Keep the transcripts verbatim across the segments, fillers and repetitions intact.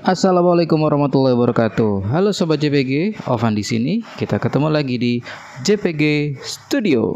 Assalamualaikum warahmatullahi wabarakatuh. Halo sobat J P G, Ovan di sini. Kita ketemu lagi di J P G Studio.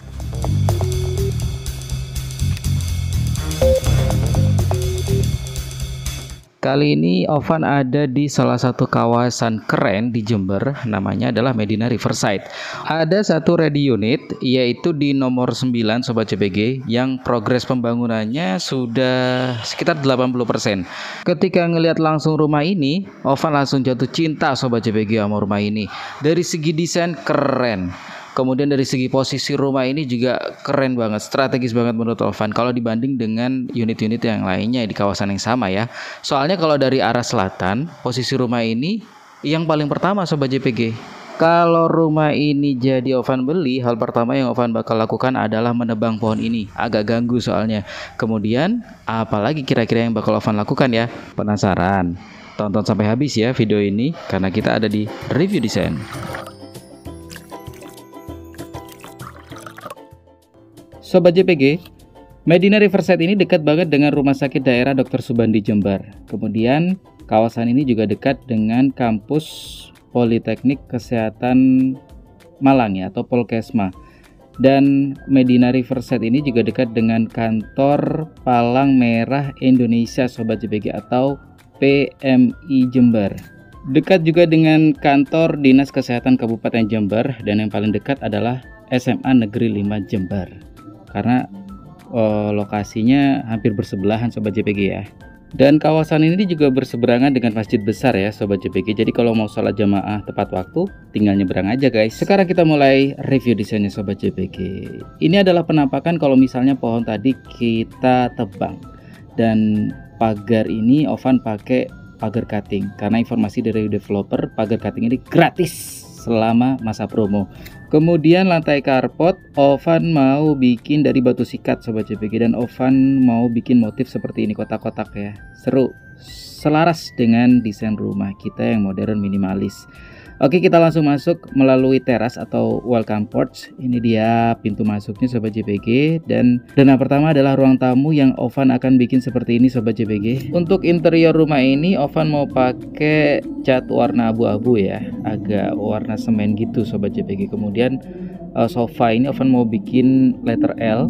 Kali ini Ovan ada di salah satu kawasan keren di Jember, namanya adalah Medina Riverside. Ada satu ready unit, yaitu di nomor sembilan Sobat J P G, yang progres pembangunannya sudah sekitar delapan puluh persen. Ketika ngelihat langsung rumah ini, Ovan langsung jatuh cinta Sobat J P G sama rumah ini. Dari segi desain keren. Kemudian dari segi posisi rumah ini juga keren banget, strategis banget menurut Ovan kalau dibanding dengan unit-unit yang lainnya di kawasan yang sama ya. Soalnya kalau dari arah selatan, posisi rumah ini yang paling pertama Sobat J P G. Kalau rumah ini jadi Ovan beli, hal pertama yang Ovan bakal lakukan adalah menebang pohon ini. Agak ganggu soalnya. Kemudian, apalagi kira-kira yang bakal Ovan lakukan ya? Penasaran? Tonton sampai habis ya video ini, karena kita ada di review desain. Sobat J P G, Medina Riverside ini dekat banget dengan Rumah Sakit Daerah dokter Subandi Jember. Kemudian kawasan ini juga dekat dengan kampus Politeknik Kesehatan Malang ya, atau Polkesma. Dan Medina Riverside ini juga dekat dengan kantor Palang Merah Indonesia Sobat J P G atau P M I Jember. Dekat juga dengan kantor Dinas Kesehatan Kabupaten Jember, dan yang paling dekat adalah S M A Negeri lima Jember. Karena oh, lokasinya hampir bersebelahan Sobat J P G ya. Dan kawasan ini juga berseberangan dengan masjid besar ya Sobat J P G. Jadi kalau mau sholat jamaah tepat waktu, tinggal nyebrang aja guys. Sekarang kita mulai review desainnya Sobat J P G. Ini adalah penampakan kalau misalnya pohon tadi kita tebang. Dan pagar ini Ovan pakai pagar cutting. Karena informasi dari developer, pagar cutting ini gratis selama masa promo. Kemudian lantai karpot Ovan mau bikin dari batu sikat Sobat J P G, dan Ovan mau bikin motif seperti ini, kotak-kotak ya. Seru, selaras dengan desain rumah kita yang modern minimalis. Oke, kita langsung masuk melalui teras atau welcome porch. Ini dia pintu masuknya Sobat J P G, dan dan yang pertama adalah ruang tamu yang Ovan akan bikin seperti ini Sobat J P G. Untuk interior rumah ini Ovan mau pakai cat warna abu-abu ya, agak warna semen gitu Sobat J P G. Kemudian uh, sofa ini Ovan mau bikin letter L,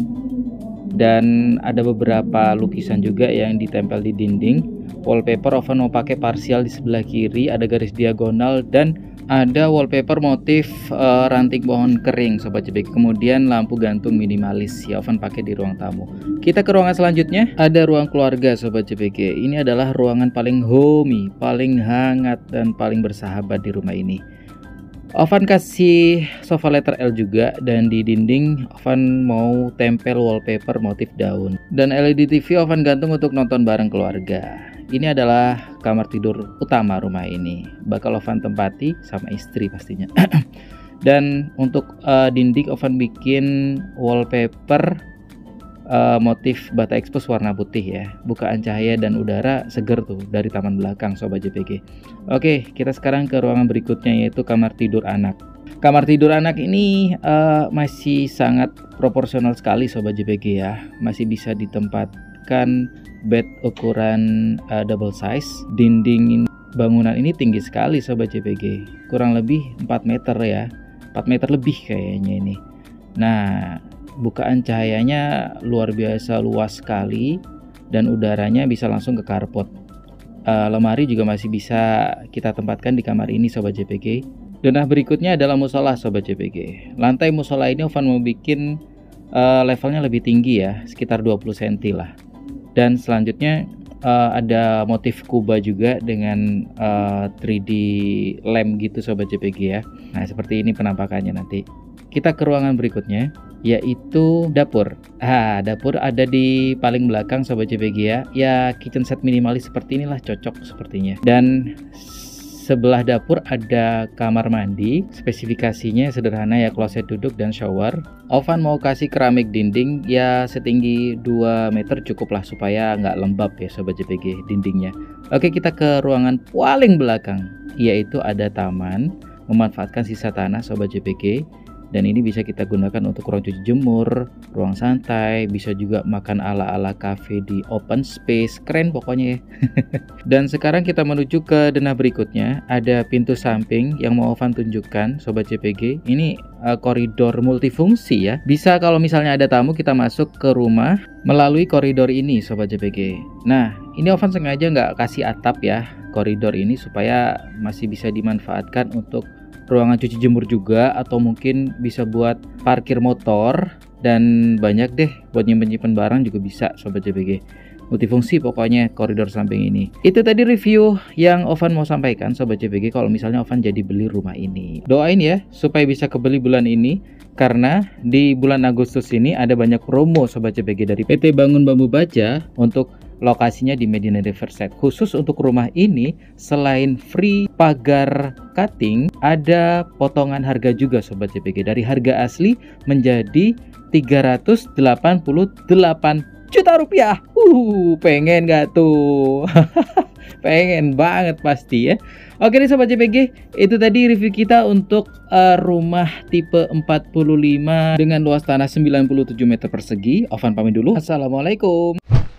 dan ada beberapa lukisan juga yang ditempel di dinding. Wallpaper Ovan mau pakai parsial di sebelah kiri, ada garis diagonal, dan ada wallpaper motif uh, ranting pohon kering Sobat J P G. Kemudian lampu gantung minimalis ya, Ovan pakai di ruang tamu. Kita ke ruangan selanjutnya, ada ruang keluarga Sobat J P G. Ini adalah ruangan paling homey, paling hangat, dan paling bersahabat di rumah ini. Ovan kasih sofa letter L juga, dan di dinding Ovan mau tempel wallpaper motif daun. Dan L E D T V Ovan gantung untuk nonton bareng keluarga. Ini adalah kamar tidur utama rumah ini. Bakal Ovan tempati sama istri pastinya. Dan untuk uh, dinding Ovan bikin wallpaper uh, motif bata ekspos warna putih ya. Bukaan cahaya dan udara seger tuh dari taman belakang Sobat J P G. Oke, kita sekarang ke ruangan berikutnya, yaitu kamar tidur anak. Kamar tidur anak ini uh, masih sangat proporsional sekali Sobat J P G ya. Masih bisa ditempatkan bed ukuran uh, double size. Dinding bangunan ini tinggi sekali Sobat J P G, kurang lebih empat meter ya, empat meter lebih kayaknya ini. Nah, bukaan cahayanya luar biasa luas sekali, dan udaranya bisa langsung ke karpot. uh, Lemari juga masih bisa kita tempatkan di kamar ini Sobat J P G. Dan nah berikutnya adalah musola Sobat J P G. Lantai musola ini Ovan mau bikin uh, levelnya lebih tinggi ya, sekitar dua puluh sentimeter lah. Dan selanjutnya uh, ada motif kuba juga dengan uh, tiga D lamp gitu Sobat J P G ya. Nah seperti ini penampakannya nanti. Kita ke ruangan berikutnya, yaitu dapur. Ah, dapur ada di paling belakang Sobat J P G ya. Ya kitchen set minimalis seperti inilah, cocok sepertinya. Dan sebelah dapur ada kamar mandi, spesifikasinya sederhana ya, kloset duduk dan shower. Ovan mau kasih keramik dinding ya setinggi dua meter cukup lah, supaya nggak lembab ya Sobat J P G dindingnya. Oke, kita ke ruangan paling belakang, yaitu ada taman, memanfaatkan sisa tanah Sobat J P G. Dan ini bisa kita gunakan untuk ruang cuci jemur, ruang santai, bisa juga makan ala-ala cafe di open space. Keren pokoknya ya. Dan sekarang kita menuju ke denah berikutnya. Ada pintu samping yang mau Ovan tunjukkan Sobat J P G. Ini uh, koridor multifungsi ya. Bisa kalau misalnya ada tamu kita masuk ke rumah melalui koridor ini Sobat J P G. Nah ini Ovan sengaja nggak kasih atap ya koridor ini supaya masih bisa dimanfaatkan untuk ruangan cuci jemur juga, atau mungkin bisa buat parkir motor, dan banyak deh buat nyimpen-nyimpen barang juga bisa Sobat J P G. Multifungsi pokoknya koridor samping ini. Itu tadi review yang Ovan mau sampaikan Sobat J P G kalau misalnya Ovan jadi beli rumah ini. Doain ya supaya bisa kebeli bulan ini, karena di bulan Agustus ini ada banyak promo Sobat J P G dari P T Bangun Bambu Baja untuk lokasinya di Medina Riverside. Khusus untuk rumah ini, selain free pagar cutting, ada potongan harga juga Sobat J P G. Dari harga asli menjadi tiga ratus delapan puluh delapan juta rupiah. Uh, pengen gak tuh? Pengen banget pasti ya. Oke nih Sobat J P G, itu tadi review kita untuk uh, rumah tipe empat puluh lima dengan luas tanah sembilan puluh tujuh meter persegi. Ovan pamit dulu. Assalamualaikum.